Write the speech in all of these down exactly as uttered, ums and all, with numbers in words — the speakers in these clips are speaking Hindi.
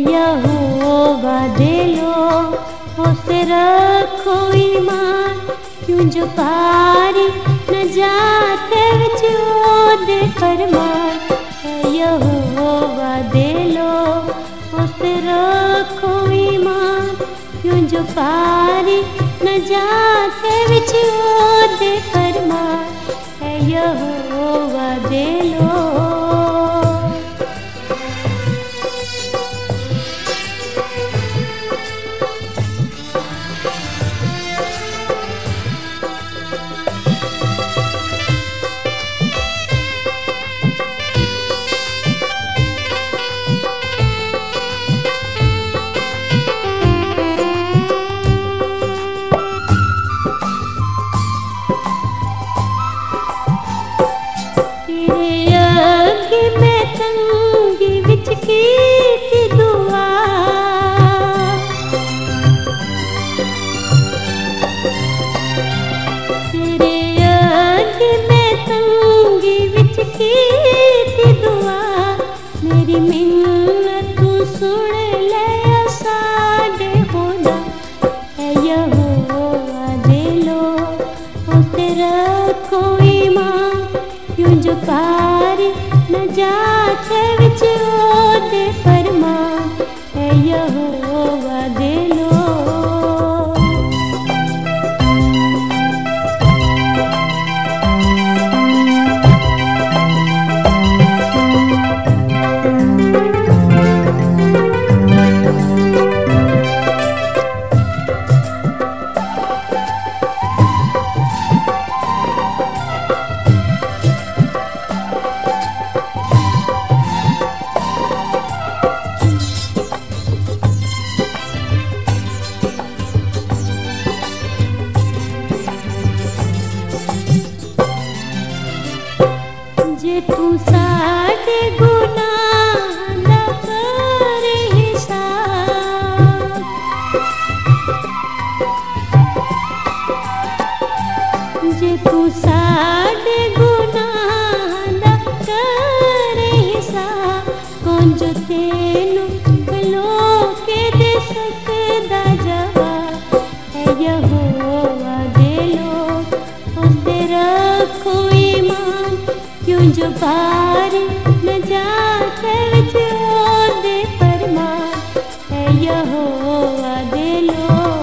यहोवा दे लो उसे रखो ईमान, क्यों जो पारी न जाते विच ओदे फरमान। यहोवा दे लो उसे रखो ईमान, क्यों जो पारी न जाते विच ओदे फरमान। यहोवा दे लो। जो पारी न जाते विच ओदे फरमान। है यहोवा दे लो। जे तू साडे गुनाह दा करे हिसाब, जे तू साडे गुनाह दा करे हिसाब, कौन जो तेनू खलो के दे सकदा जवाब। है यहोवा दे लो उसे रखो ईमान, क्यों जो पारी न जाते विच ओदे फरमान। है यहोवा दे लो।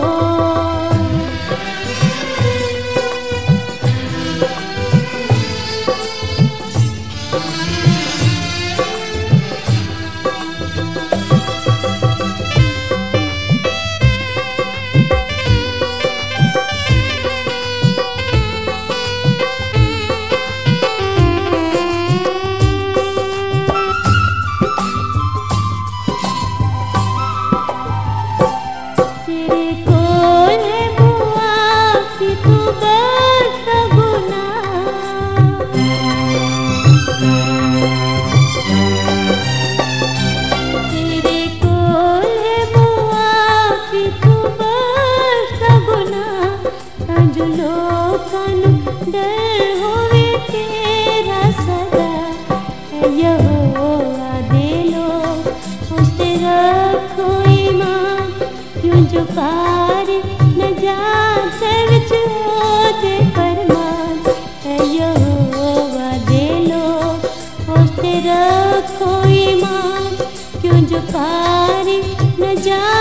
जो पारी न जाते विच ओदे फरमान। है यहोवा दे लो उसे रखो ईमान, क्यों जो पारी न जा